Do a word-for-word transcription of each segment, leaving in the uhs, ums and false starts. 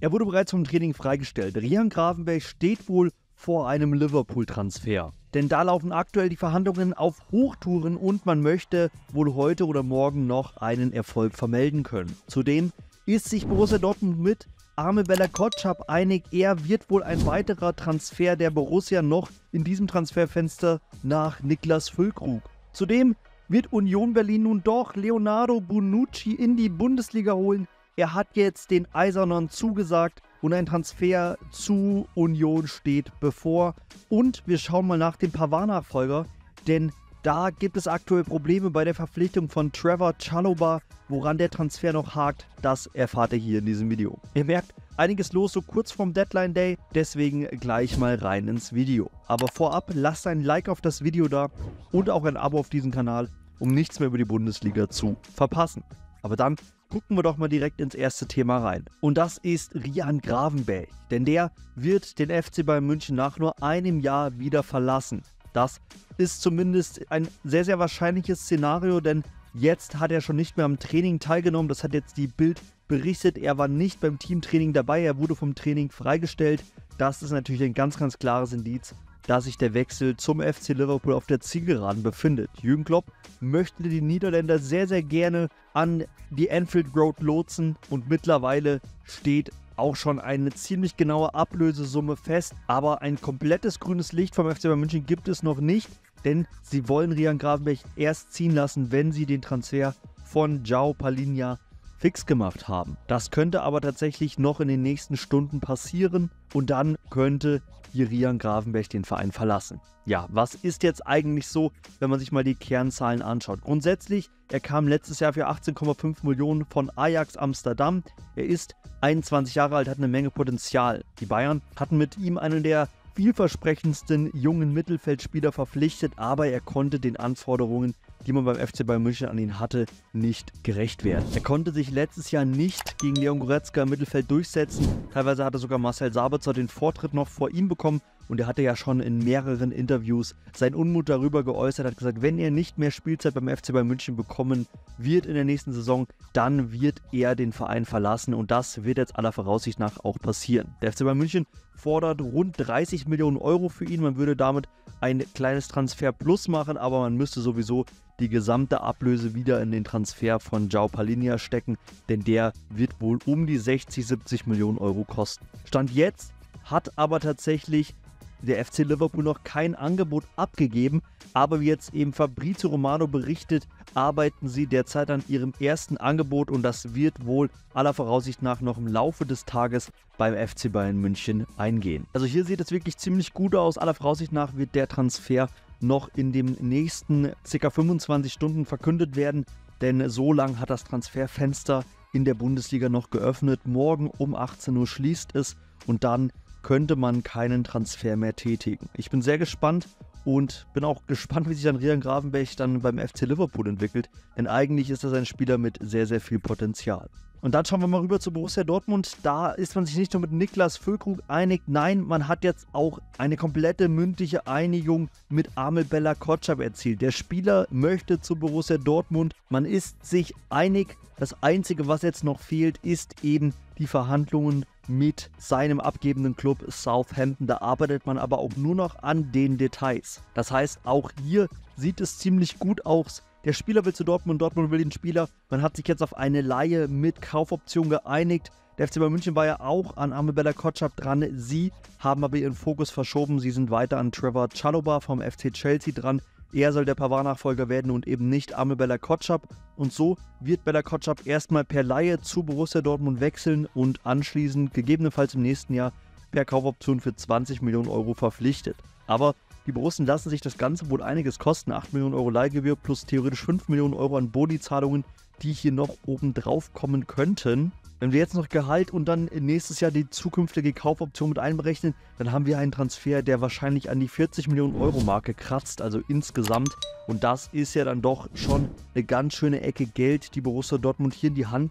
Er wurde bereits vom Training freigestellt. Ryan Gravenberch steht wohl vor einem Liverpool-Transfer. Denn da laufen aktuell die Verhandlungen auf Hochtouren und man möchte wohl heute oder morgen noch einen Erfolg vermelden können. Zudem ist sich Borussia Dortmund mit Arme Bella Kotschap einig. Er wird wohl ein weiterer Transfer der Borussia noch in diesem Transferfenster nach Niklas Füllkrug. Zudem wird Union Berlin nun doch Leonardo Bonucci in die Bundesliga holen. Er hat jetzt den Eisernern zugesagt und ein Transfer zu Union steht bevor. Und wir schauen mal nach dem Pavard-Nachfolger, denn da gibt es aktuell Probleme bei der Verpflichtung von Trevoh Chalobah. Woran der Transfer noch hakt, das erfahrt ihr hier in diesem Video. Ihr merkt, einiges los so kurz vorm Deadline Day, deswegen gleich mal rein ins Video. Aber vorab, lasst ein Like auf das Video da und auch ein Abo auf diesen Kanal, um nichts mehr über die Bundesliga zu verpassen. Aber dann gucken wir doch mal direkt ins erste Thema rein. Und das ist Ryan Gravenberch, denn der wird den F C Bayern München nach nur einem Jahr wieder verlassen. Das ist zumindest ein sehr, sehr wahrscheinliches Szenario, denn jetzt hat er schon nicht mehr am Training teilgenommen. Das hat jetzt die Bild berichtet. Er war nicht beim Teamtraining dabei, er wurde vom Training freigestellt. Das ist natürlich ein ganz, ganz klares Indiz, dass sich der Wechsel zum F C Liverpool auf der Zielgeraden befindet. Jürgen Klopp möchte die Niederländer sehr, sehr gerne an die Anfield Road lotsen und mittlerweile steht auch schon eine ziemlich genaue Ablösesumme fest, aber ein komplettes grünes Licht vom F C Bayern München gibt es noch nicht, denn sie wollen Ryan Gravenberch erst ziehen lassen, wenn sie den Transfer von João Palhinha fix gemacht haben. Das könnte aber tatsächlich noch in den nächsten Stunden passieren und dann könnte hier Ryan Gravenberch den Verein verlassen. Ja, was ist jetzt eigentlich so, wenn man sich mal die Kernzahlen anschaut? Grundsätzlich, er kam letztes Jahr für achtzehn Komma fünf Millionen von Ajax Amsterdam. Er ist einundzwanzig Jahre alt, hat eine Menge Potenzial. Die Bayern hatten mit ihm einen der vielversprechendsten jungen Mittelfeldspieler verpflichtet, aber er konnte den Anforderungen, die man beim F C Bayern München an ihn hatte, nicht gerecht werden. Er konnte sich letztes Jahr nicht gegen Leon Goretzka im Mittelfeld durchsetzen. Teilweise hatte sogar Marcel Sabitzer den Vortritt noch vor ihm bekommen und er hatte ja schon in mehreren Interviews seinen Unmut darüber geäußert, hat gesagt, wenn er nicht mehr Spielzeit beim F C Bayern München bekommen wird in der nächsten Saison, dann wird er den Verein verlassen und das wird jetzt aller Voraussicht nach auch passieren. Der F C Bayern München fordert rund dreißig Millionen Euro für ihn, man würde damit ein kleines Transfer plus machen, aber man müsste sowieso die gesamte Ablöse wieder in den Transfer von João Palhinha stecken, denn der wird wohl um die sechzig, siebzig Millionen Euro kosten. Stand jetzt hat aber tatsächlich der F C Liverpool noch kein Angebot abgegeben, aber wie jetzt eben Fabrizio Romano berichtet, arbeiten sie derzeit an ihrem ersten Angebot und das wird wohl aller Voraussicht nach noch im Laufe des Tages beim F C Bayern München eingehen. Also hier sieht es wirklich ziemlich gut aus, aller Voraussicht nach wird der Transfer noch in den nächsten ca. fünfundzwanzig Stunden verkündet werden, denn so lang hat das Transferfenster in der Bundesliga noch geöffnet. Morgen um achtzehn Uhr schließt es und dann könnte man keinen Transfer mehr tätigen. Ich bin sehr gespannt und bin auch gespannt, wie sich dann Ryan Gravenberch dann beim F C Liverpool entwickelt, denn eigentlich ist das ein Spieler mit sehr, sehr viel Potenzial. Und dann schauen wir mal rüber zu Borussia Dortmund. Da ist man sich nicht nur mit Niklas Füllkrug einig, nein, man hat jetzt auch eine komplette mündliche Einigung mit Arme Bella Kotschap erzielt. Der Spieler möchte zu Borussia Dortmund, man ist sich einig. Das Einzige, was jetzt noch fehlt, ist eben die Verhandlungen mit seinem abgebenden Club Southampton. Da arbeitet man aber auch nur noch an den Details. Das heißt, auch hier sieht es ziemlich gut aus. Der Spieler will zu Dortmund, Dortmund will den Spieler. Man hat sich jetzt auf eine Leihe mit Kaufoption geeinigt. Der F C Bayern München war ja auch an Arme Bella Kotschap dran. Sie haben aber ihren Fokus verschoben. Sie sind weiter an Trevoh Chalobah vom F C Chelsea dran. Er soll der Pavard-Nachfolger werden und eben nicht Arme Bella Kotschap. Und so wird Bella Kotschap erstmal per Leihe zu Borussia Dortmund wechseln und anschließend gegebenenfalls im nächsten Jahr per Kaufoption für zwanzig Millionen Euro verpflichtet. Aber die Borussen lassen sich das Ganze wohl einiges kosten. acht Millionen Euro Leihgebühr plus theoretisch fünf Millionen Euro an Boni-Zahlungen, die hier noch oben drauf kommen könnten. Wenn wir jetzt noch Gehalt und dann nächstes Jahr die zukünftige Kaufoption mit einberechnen, dann haben wir einen Transfer, der wahrscheinlich an die vierzig Millionen Euro Marke kratzt, also insgesamt. Und das ist ja dann doch schon eine ganz schöne Ecke Geld, die Borussia Dortmund hier in die Hand nimmt.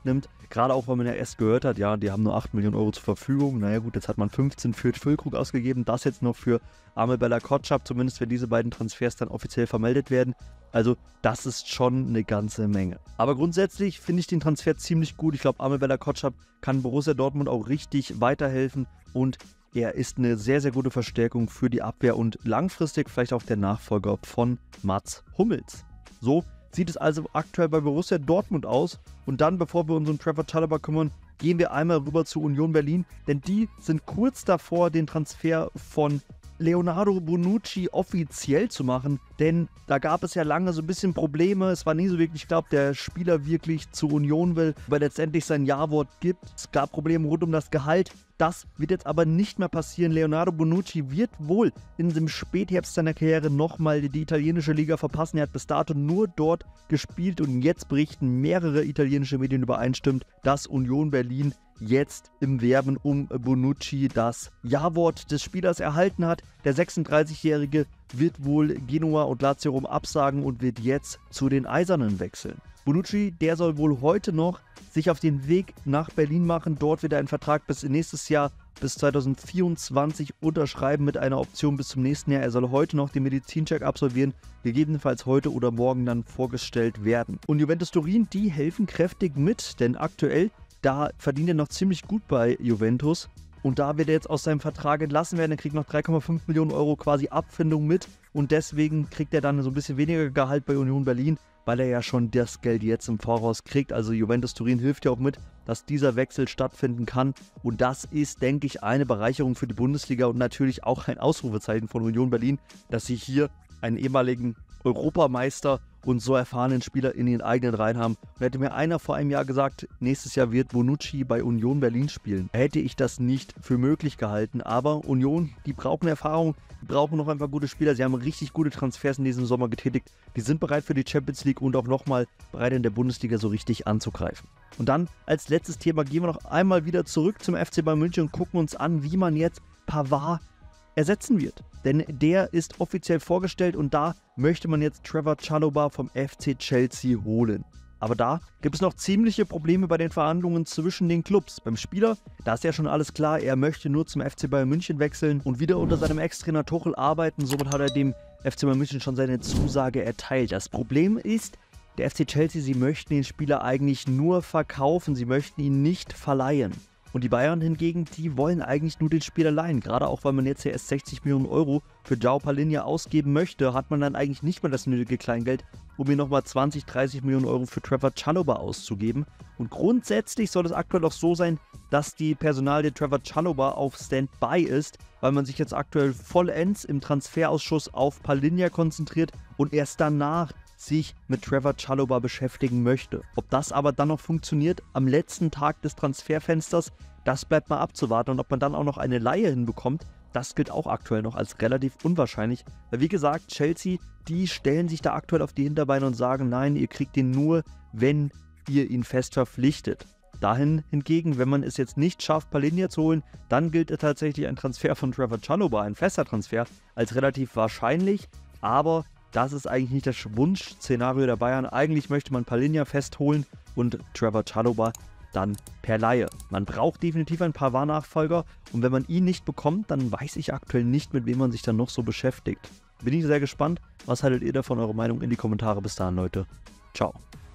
Gerade auch, weil man ja erst gehört hat, ja, die haben nur acht Millionen Euro zur Verfügung. Naja gut, jetzt hat man fünfzehn für Füllkrug ausgegeben, das jetzt noch für Amel Bella-Kotschap, zumindest wenn diese beiden Transfers dann offiziell vermeldet werden. Also das ist schon eine ganze Menge. Aber grundsätzlich finde ich den Transfer ziemlich gut. Ich glaube, Amel Bella-Kotschap kann Borussia Dortmund auch richtig weiterhelfen und er ist eine sehr, sehr gute Verstärkung für die Abwehr und langfristig vielleicht auch der Nachfolger von Mats Hummels. So sieht es also aktuell bei Borussia Dortmund aus. Und dann, bevor wir uns um Trevoh Chalobah kümmern, gehen wir einmal rüber zu Union Berlin, denn die sind kurz davor, den Transfer von Leonardo Bonucci offiziell zu machen, denn da gab es ja lange so ein bisschen Probleme, es war nie so wirklich klar, ob der Spieler wirklich zu Union will, weil letztendlich sein Ja-Wort gibt. Es gab Probleme rund um das Gehalt, das wird jetzt aber nicht mehr passieren. Leonardo Bonucci wird wohl in dem Spätherbst seiner Karriere nochmal die italienische Liga verpassen. Er hat bis dato nur dort gespielt und jetzt berichten mehrere italienische Medien übereinstimmend, dass Union Berlin jetzt im Werben um Bonucci das Ja-Wort des Spielers erhalten hat. Der sechsunddreißigjährige wird wohl Genua und Lazio Rom absagen und wird jetzt zu den Eisernen wechseln. Bonucci, der soll wohl heute noch sich auf den Weg nach Berlin machen. Dort wird er einen Vertrag bis nächstes Jahr, bis zweitausendvierundzwanzig unterschreiben mit einer Option bis zum nächsten Jahr. Er soll heute noch den Medizincheck absolvieren, gegebenenfalls heute oder morgen dann vorgestellt werden. Und Juventus Turin, die helfen kräftig mit, denn aktuell da verdient er noch ziemlich gut bei Juventus und da wird er jetzt aus seinem Vertrag entlassen werden. Er kriegt noch drei Komma fünf Millionen Euro quasi Abfindung mit und deswegen kriegt er dann so ein bisschen weniger Gehalt bei Union Berlin, weil er ja schon das Geld jetzt im Voraus kriegt. Also Juventus Turin hilft ja auch mit, dass dieser Wechsel stattfinden kann und das ist, denke ich, eine Bereicherung für die Bundesliga und natürlich auch ein Ausrufezeichen von Union Berlin, dass sie hier einen ehemaligen Europameister und so erfahrenen Spieler in den eigenen Reihen haben. Und hätte mir einer vor einem Jahr gesagt, nächstes Jahr wird Bonucci bei Union Berlin spielen, hätte ich das nicht für möglich gehalten. Aber Union, die brauchen Erfahrung, die brauchen noch einfach gute Spieler. Sie haben richtig gute Transfers in diesem Sommer getätigt. Die sind bereit für die Champions League und auch nochmal bereit in der Bundesliga so richtig anzugreifen. Und dann als letztes Thema gehen wir noch einmal wieder zurück zum F C Bayern München und gucken uns an, wie man jetzt Pavard ersetzen wird. Denn der ist offiziell vorgestellt und da möchte man jetzt Trevoh Chalobah vom F C Chelsea holen. Aber da gibt es noch ziemliche Probleme bei den Verhandlungen zwischen den Clubs. Beim Spieler, da ist ja schon alles klar, er möchte nur zum F C Bayern München wechseln und wieder unter seinem Ex-Trainer Tuchel arbeiten. Somit hat er dem F C Bayern München schon seine Zusage erteilt. Das Problem ist, der F C Chelsea, sie möchten den Spieler eigentlich nur verkaufen, sie möchten ihn nicht verleihen. Und die Bayern hingegen, die wollen eigentlich nur den Spieler leihen. Gerade auch, weil man jetzt ja erst sechzig Millionen Euro für João Palhinha ausgeben möchte, hat man dann eigentlich nicht mehr das nötige Kleingeld, um hier nochmal zwanzig, dreißig Millionen Euro für Trevoh Chalobah auszugeben. Und grundsätzlich soll es aktuell auch so sein, dass die Personalie Trevoh Chalobah auf Standby ist, weil man sich jetzt aktuell vollends im Transferausschuss auf Palhinha konzentriert und erst danach sich mit Trevoh Chalobah beschäftigen möchte. Ob das aber dann noch funktioniert am letzten Tag des Transferfensters, das bleibt mal abzuwarten und ob man dann auch noch eine Leihe hinbekommt, das gilt auch aktuell noch als relativ unwahrscheinlich. Weil wie gesagt, Chelsea, die stellen sich da aktuell auf die Hinterbeine und sagen, nein, ihr kriegt ihn nur, wenn ihr ihn fest verpflichtet. Dahin hingegen, wenn man es jetzt nicht schafft, Palhinha zu holen, dann gilt tatsächlich ein Transfer von Trevoh Chalobah, ein fester Transfer, als relativ wahrscheinlich, aber das ist eigentlich nicht das Wunschszenario der Bayern. Eigentlich möchte man Palhinha festholen und Trevoh Chalobah dann per Leihe. Man braucht definitiv einen Pavard-Nachfolger und wenn man ihn nicht bekommt, dann weiß ich aktuell nicht, mit wem man sich dann noch so beschäftigt. Bin ich sehr gespannt. Was haltet ihr davon? Eure Meinung in die Kommentare. Bis dahin, Leute. Ciao.